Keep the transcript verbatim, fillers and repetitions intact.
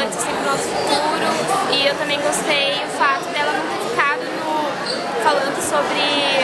importantes assim, para o nosso futuro. E eu também gostei o fato dela não ter ficado no, falando sobre